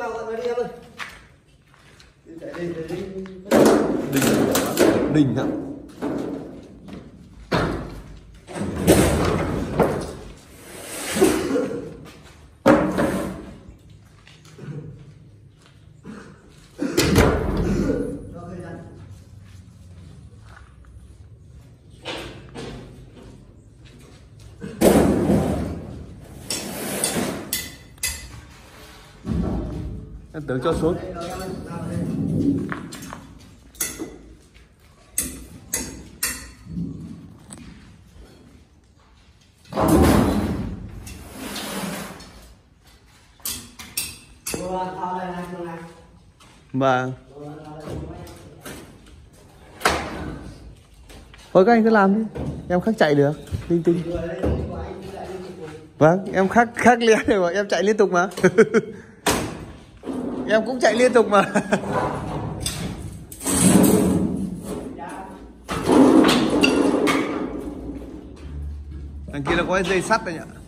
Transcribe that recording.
Đỉnh hả? Em tưởng cho xuống. Vâng. Thôi các anh cứ làm đi, em khắc chạy được. Tinh tinh. Vâng, em khắc liền rồi, em chạy liên tục mà. Em cũng chạy liên tục mà. Đằng kia là có cái dây sắt đây nhỉ.